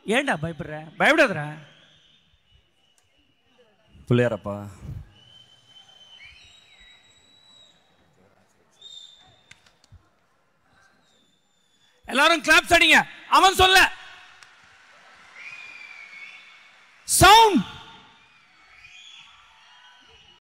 ஏன்டா பயப்படுற? பயப்படாதடா. பிள்ளையாரப்பா. எல்லாரும் கிளாப்ஸ் அடிங்க. அவன் சொல்ல